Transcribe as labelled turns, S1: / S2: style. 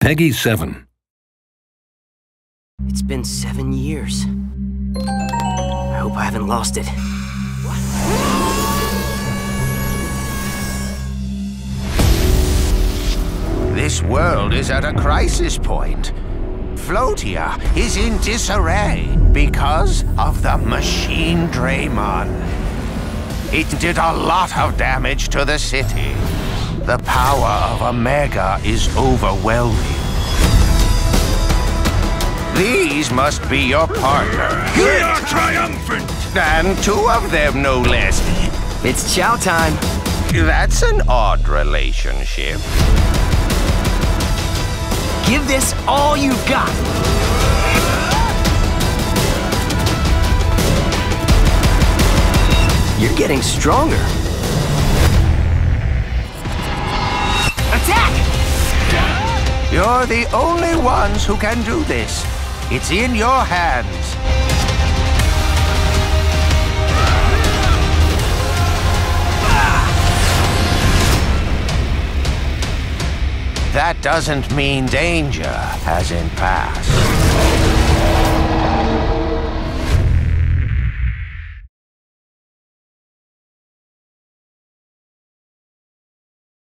S1: Peggy 7.
S2: It's been 7 years. I hope I haven't lost it.
S3: This world is at a crisis point. Floatia is in disarray because of the machine Draymon. It did a lot of damage to the city. The power of Omega is overwhelming. These must be your partners.
S4: We are triumphant!
S3: And two of them, no less.
S2: It's chow time.
S3: That's an odd relationship.
S2: Give this all you got. You're getting stronger. Attack!
S3: You're the only ones who can do this. It's in your hands. That doesn't mean danger, as in past.